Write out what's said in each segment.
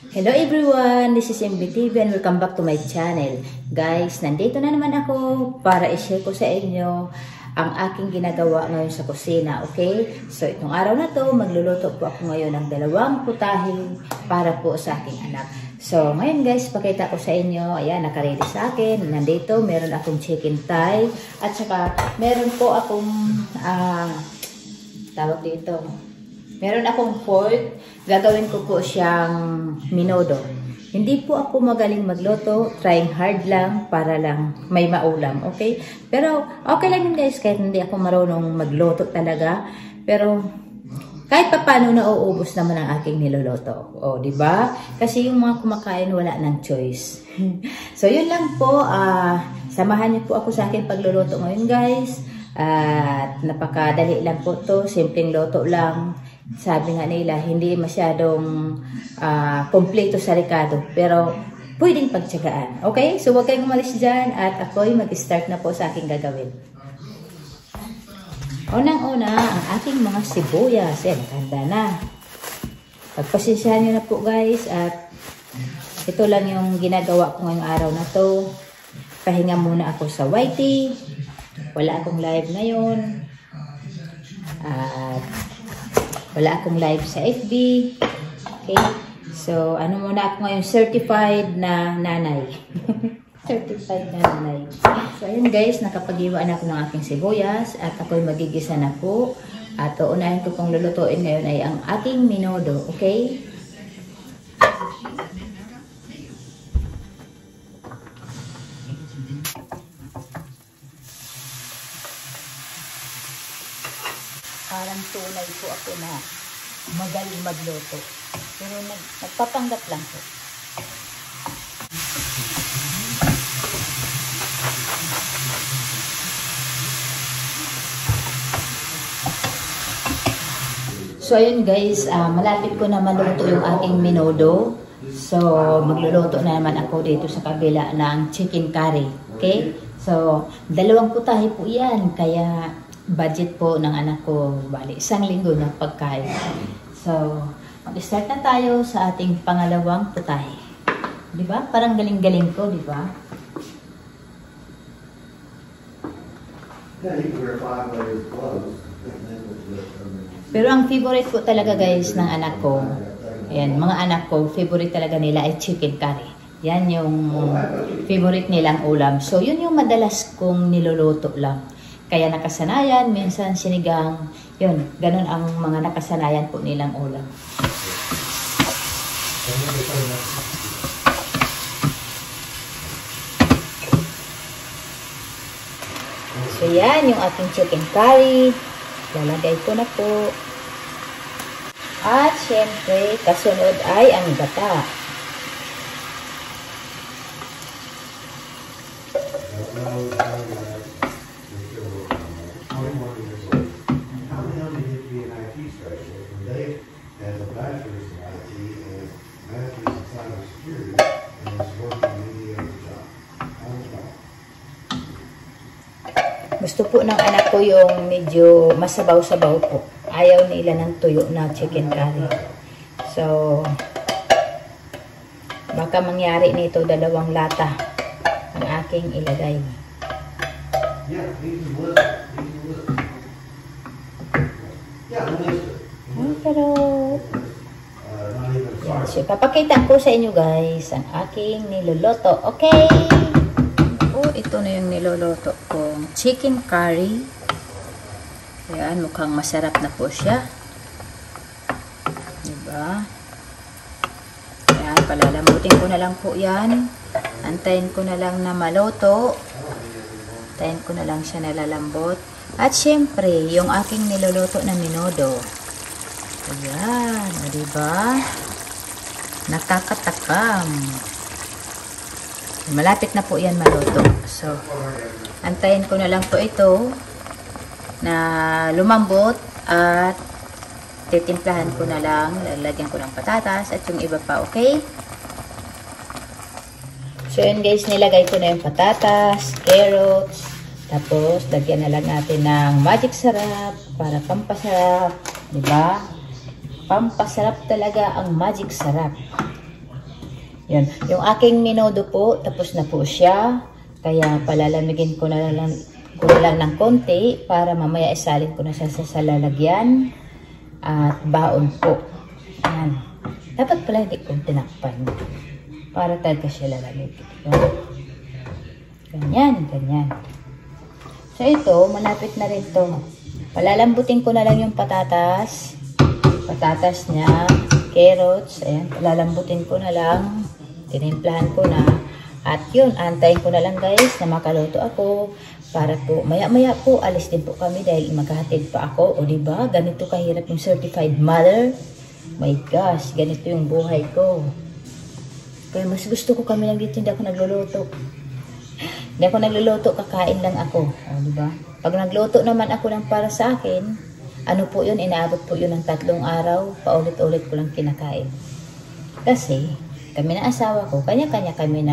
Hello everyone, this is MBTV and welcome back to my channel. Guys, nandito na naman ako para i-share ko sa inyo ang aking ginagawa ngayon sa kusina, okay? So itong araw na to, magluluto po ako ngayon ng dalawang putahe para po sa aking anak. So ngayon guys, pakita ko sa inyo, ayan, nakaready sa akin. Nandito, meron akong chicken thigh at saka meron po akong, tawag dito, meron akong pork. Gagawin ko po siyang minodo. Hindi po ako magaling magluto. Trying hard lang para lang may maulam. Okay? Pero okay lang yun guys. Kahit hindi ako marunong magluto talaga. Pero kahit pa paano nauubos naman ang aking niluluto. O, diba? Kasi yung mga kumakain wala ng choice. So yun lang po. Samahan niyo po ako sa aking pagluluto ngayon guys. At napakadali lang po to. Simpleng luto lang. Sabi nga nila, hindi masyadong kompleto sa rekado. Pero, pwedeng pagtsagaan. Okay? So, huwag kayong umalis dyan. At ako'y mag-start na po sa aking gagawin. Unang-una, ang aking mga sibuyas. Yan, handa na. Pagpasensyahan nyo na po guys. At ito lang yung ginagawa ko ngayong araw na to. Pahinga muna ako sa YT. Wala akong live ngayon. At wala akong live sa FB. Okay? So, ano muna ako ngayon? Certified na nanay. Certified na nanay. So, ayun guys, nakapag-iwa na ako ng aking sibuyas. At ako'y magigisa na po. At uunahin ko pong lulutuin ngayon ay ang aking minodo. Okay? Parang tunay po ako na magaling magluto. Pero nagpapanggap lang po. So ayun guys, malapit ko na maluto yung aking minodo. So magluluto na naman ako dito sa kabila ng chicken curry. Okay? So dalawang putahe po yan. Kaya budget po ng anak ko, bali, 1 linggo na pagkain. So, mag-start na tayo sa ating pangalawang putahe. Diba? Parang galing-galing ko, diba? Pero ang favorite ko talaga guys ng anak ko, ayan, mga anak ko, favorite talaga nila ay chicken curry. Yan yung favorite nilang ulam. So, yun yung madalas kong niluluto lang. Kaya nakasanayan, minsan sinigang, yun, ganun ang mga nakasanayan po nilang ulam. So yan, yung ating chicken curry. Lalagay ko na po. At syempre, kasunod ay ang gata. Gusto po ng anak ko yung medyo masabaw-sabaw po. Ayaw nila ng tuyo na chicken curry. So, baka mangyari nito 2 lata ang aking ilagay. Pero, yan. So, papakita ko sa inyo guys ang aking niluluto. Okay? Ito na yung niluluto kong chicken curry. Ayan, mukhang masarap na po siya. Diba? Ayan, palalambutin ko na lang po yan. Antayin ko na lang na maluto. Antayin ko na lang siya nalalambot. At syempre, yung aking niluluto na minodo. Ayan, diba? Nakakatakam. Malapit na po yan maluto. So, antayin ko na lang po ito na lumambot at titimplahan ko na lang. Lalagyan ko ng patatas at yung iba pa, okay? So, yun guys, nilagay ko na yung patatas, carrots, tapos lagyan na lang natin ng magic sarap para pampasarap. Diba? Pampasarap talaga ang magic sarap. Yan. Yung aking minodo po, tapos na po siya. Kaya palalamigin ko na lang ng konti para mamaya isalin ko na siya sa lalagyan at baon po. Yan. Dapat pala hindi ko tinakpan para talaga siya lalamig. Ganyan, ganyan. So ito, malapit na rin to. Palalambutin ko na lang yung patatas. Patatas niya, carrots, ayan, palalambutin ko na lang. Tinimplahan ko na. At yun, antayin ko na lang guys na makaluto ako. Para po, maya-maya po, alis din po kami dahil maghahatid pa ako. O diba, ganito kahirap yung certified mother. My gosh, ganito yung buhay ko. Kaya mas gusto ko kami lang dito, hindi ako nagluluto. Hindi ako nagluluto, kakain lang ako. O diba? Pag nagluto naman ako ng para sa akin, ano po yun, inaabot po yun ng 3 araw, paulit-ulit ko lang kinakain. Kasi, kami na asawa ko, kanya-kanya kami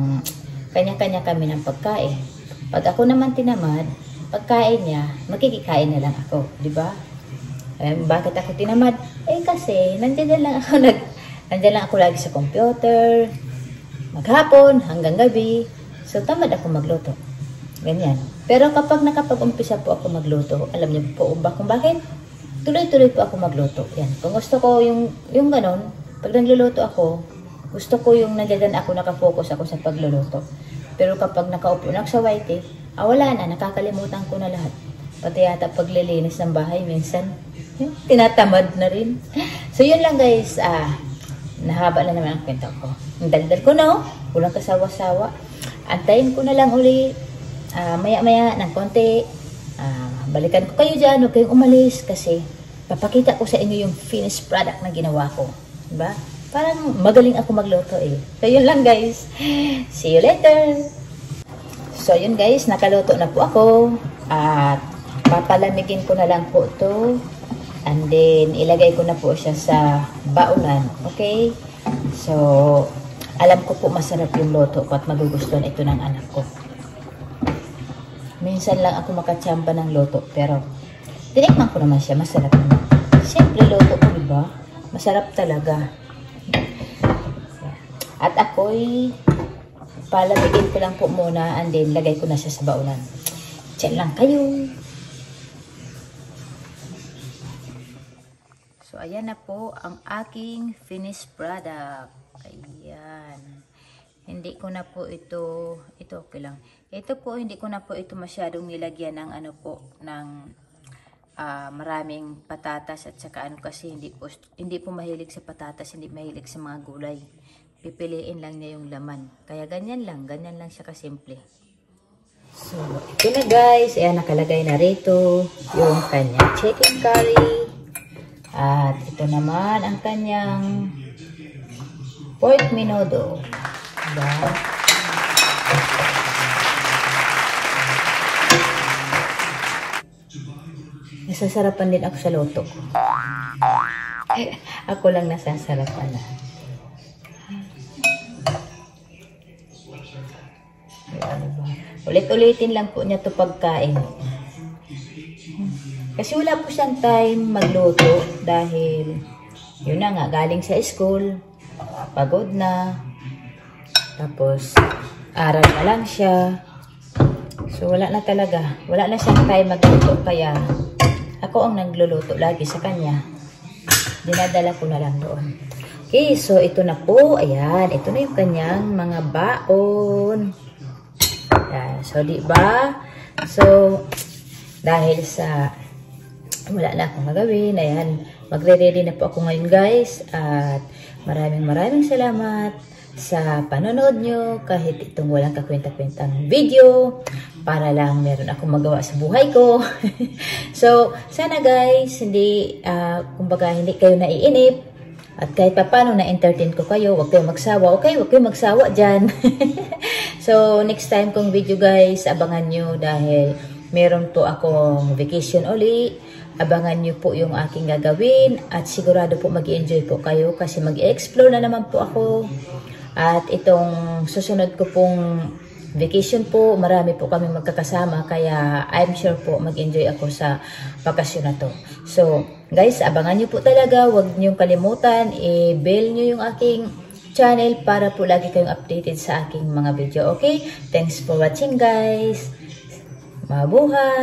ng pagkain. Pag ako naman tinamad, pagkain niya, makikikain na lang ako, di ba? Bakit ako tinamad? Kasi nandiyan lang ako lagi sa computer, maghapon hanggang gabi. So tamad ako magluto. Ganyan. Pero kapag nakapag-umpisa po ako magluto, alam niyo po ba kung bakit? Tuloy-tuloy po ako magluto. Yan. Kung gusto ko yung ganon, pag nagluluto ako, gusto ko yung nandiyan ako, nakafocus ako sa pagluluto. Pero kapag nakaupo na sa white, wala na, nakakalimutan ko na lahat. Pati yata paglilinis ng bahay, minsan, tinatamad na rin. So, yun lang guys, nahaba na naman ang kwento ko. Ang daldal ko na, walang kasawa-sawa. Antayin ko na lang uli, maya-maya ng konti. Balikan ko kayo dyan, huwag kayong umalis kasi papakita ko sa inyo yung finished product na ginawa ko. Diba? Parang magaling ako magluto eh. So, yun lang guys. See you later! So, yun guys, nakaluto na po ako. At papalamigin ko na lang po ito. And then, ilagay ko na po siya sa baonan. Okay? So, alam ko po masarap yung luto ko at magugustuhan ito ng anak ko. Minsan lang ako makachamba ng luto. Pero, tinikman ko naman siya. Masarap naman. Siyempre, luto ko, diba? Masarap talaga. At ako'y palamigin ko lang po muna and then lagay ko na siya sa baonan. Diyan lang kayo. So, ayan na po ang aking finished product. Ayan. Hindi ko na po ito okay lang. Ito po, hindi ko na po ito masyadong nilagyan ng ng maraming patatas at saka kasi hindi po mahilig sa patatas, hindi mahilig sa mga gulay. Pipiliin lang niya yung laman. Kaya ganyan lang siya kasimple. So, ito na guys. Ayan, nakalagay na rito yung kanyang chicken curry. At ito naman ang kanyang pork menudo. Diba? Nasasarapan din ako sa luto. Ako lang nasasarapan na. Ulit-ulitin lang po niya ito pagkain. Kasi wala po siyang time magluto dahil yun na nga, galing sa school, pagod na, tapos aral na lang siya. So wala na talaga, wala na siyang time magluto kaya ako ang nagluluto lagi sa kanya. Dinadala ko na lang doon. Okay, so ito na po, ayan, ito na yung kanyang mga baon. Ayan, so diba? So, dahil sa wala na akong magawin, ayan, magre-ready na po ako ngayon guys. At maraming salamat sa panonood nyo kahit itong walang kakwenta-kwentang video para lang meron akong magawa sa buhay ko. So, sana guys, kumbaga hindi kayo naiinip. At kahit paano na-entertain ko kayo, huwag kayong magsawa. Okay, huwag kayong magsawa dyan. So, next time kong video guys, abangan nyo dahil meron po akong vacation uli. Abangan nyo po yung aking gagawin at sigurado po mag-enjoy po kayo kasi mag-explore na naman po ako. At itong susunod ko pong vacation po, marami po kami magkakasama kaya I'm sure po mag-enjoy ako sa bakasyon na to. So, guys, abangan nyo po talaga. Huwag nyo kalimutan, i-bell nyo yung aking channel para po lagi kayong updated sa aking mga video. Okay? Thanks for watching guys. Mabuhay!